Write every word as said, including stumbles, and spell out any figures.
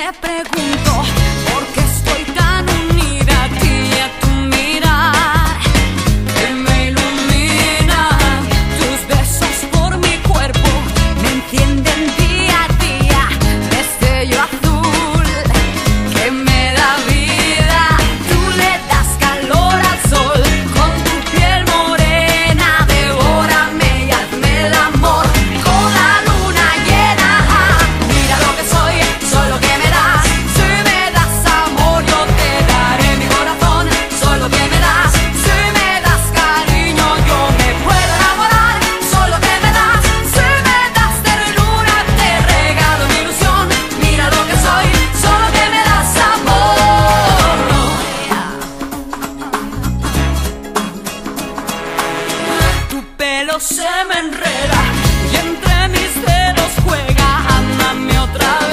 me pregunto por qué estoy tan unida a ti y a tu mirar que me ilumina. Tus besos por mi cuerpo me encienden día a día, destello azul que me da vida. Tú le das calor al sol con tu piel morena, devórame y hazme el amor con la luna llena. Mira lo que soy, soy lo que me das. Si me das amor yo te daré mi corazón, soy lo que me das. Si me das cariño yo me puedo enamorar, soy lo que me das. Si me das ternura te regalo mi ilusión. Mira lo que soy, soy lo que me das amor. Tu pelo se me enreda y entre mis dedos juega, ámame otra vez.